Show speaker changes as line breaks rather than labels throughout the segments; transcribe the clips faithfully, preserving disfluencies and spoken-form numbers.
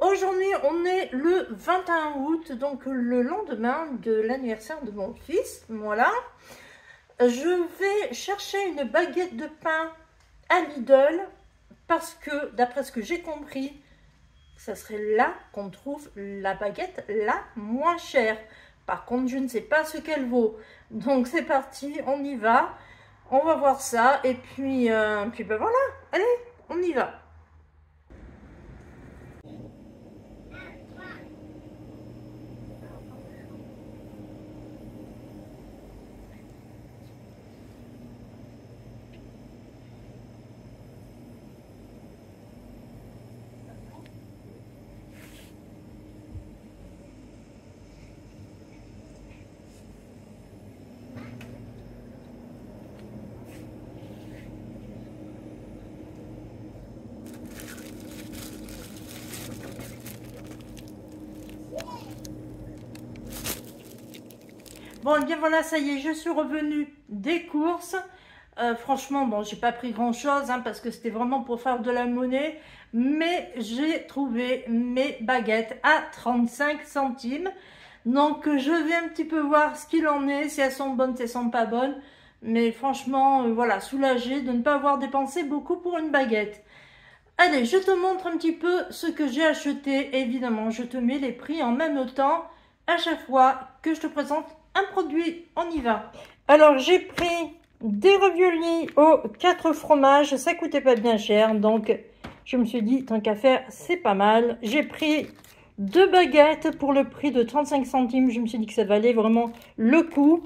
Aujourd'hui, on est le vingt et un août, donc le lendemain de l'anniversaire de mon fils. Voilà. Je vais chercher une baguette de pain à Lidl parce que, d'après ce que j'ai compris, ça serait là qu'on trouve la baguette la moins chère. Par contre, je ne sais pas ce qu'elle vaut. Donc, c'est parti, on y va. On va voir ça. Et puis, euh, puis ben voilà. Allez, on y va. Bon, et bien voilà, ça y est, je suis revenue des courses. Euh, franchement, bon, j'ai pas pris grand chose hein, parce que c'était vraiment pour faire de la monnaie. Mais j'ai trouvé mes baguettes à trente-cinq centimes. Donc, je vais un petit peu voir ce qu'il en est, si elles sont bonnes, si elles sont pas bonnes. Mais franchement, euh, voilà, soulagée de ne pas avoir dépensé beaucoup pour une baguette. Allez, je te montre un petit peu ce que j'ai acheté. Évidemment, je te mets les prix en même temps à chaque fois que je te présente un produit. On y va. Alors, j'ai pris des raviolis aux quatre fromages. Ça coûtait pas bien cher, donc je me suis dit, tant qu'à faire, c'est pas mal. J'ai pris deux baguettes pour le prix de trente-cinq centimes. Je me suis dit que ça valait vraiment le coup.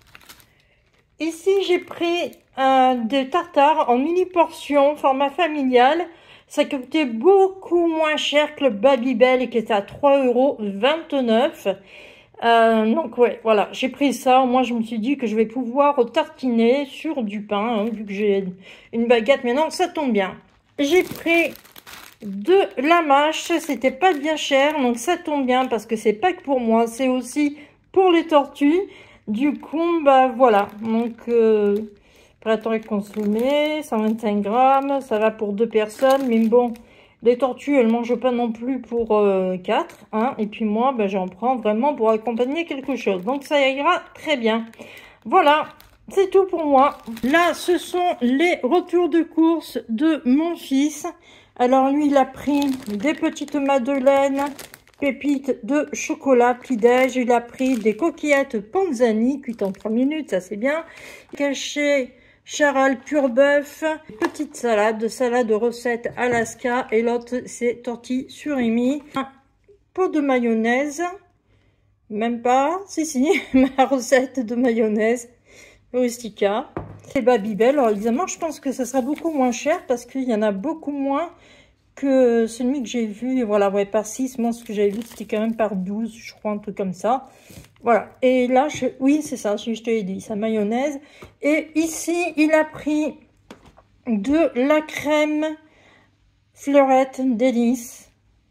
Ici, j'ai pris euh, des tartares en mini portion, format familial. Ça coûtait beaucoup moins cher que le Babybel qui était à trois euros vingt-neuf. Euh, donc ouais, voilà, j'ai pris ça. Moi, je me suis dit que je vais pouvoir tartiner sur du pain, hein, vu que j'ai une baguette. Maintenant, ça tombe bien. J'ai pris de la mâche. C'était pas bien cher, donc ça tombe bien parce que c'est pas que pour moi, c'est aussi pour les tortues. Du coup, bah voilà. Donc, euh, prêt à consommer, cent vingt-cinq grammes. Ça va pour deux personnes, mais bon. Les tortues, elles ne mangent pas non plus pour euh, quatre. Hein, et puis moi, ben, j'en prends vraiment pour accompagner quelque chose. Donc ça ira très bien. Voilà, c'est tout pour moi. Là, ce sont les retours de course de mon fils. Alors lui, il a pris des petites madeleines, pépites de chocolat, petit-déj. Il a pris des coquillettes panzani, cuites en trois minutes, ça c'est bien. Caché Charal pur bœuf, petite salade, salade de recette Alaska et l'autre c'est tortilles surimi. Un pot de mayonnaise, même pas, si si, ma recette de mayonnaise Rustica. Et Babybel, alors évidemment je pense que ça sera beaucoup moins cher parce qu'il y en a beaucoup moins que celui que j'ai vu. Et voilà, ouais, par six, moi ce que j'avais vu c'était quand même par douze, je crois, un truc comme ça. Voilà, et là, je, oui, c'est ça, je te l'ai dit, sa mayonnaise. Et ici, il a pris de la crème Fleurette Délice.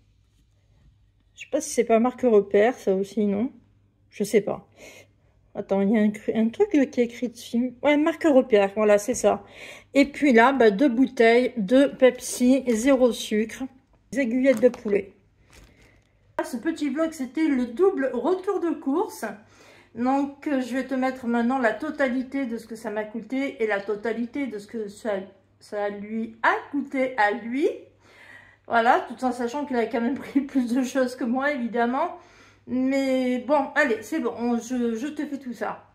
Je sais pas si c'est pas marque repère, ça aussi, non? Je sais pas. Attends, il y a un, un truc qui est écrit dessus. Ouais, marque repère, voilà, c'est ça. Et puis là, bah, deux bouteilles de Pepsi, zéro sucre, des aiguillettes de poulet. Ce petit vlog, c'était le double retour de course. Donc, je vais te mettre maintenant la totalité de ce que ça m'a coûté et la totalité de ce que ça, ça lui a coûté à lui. Voilà, tout en sachant qu'il a quand même pris plus de choses que moi, évidemment. Mais bon, allez, c'est bon, je, je te fais tout ça.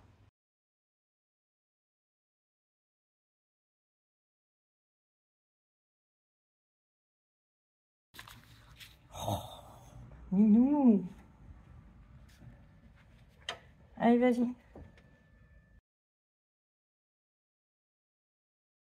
Oh, minou. Allez, vas-y.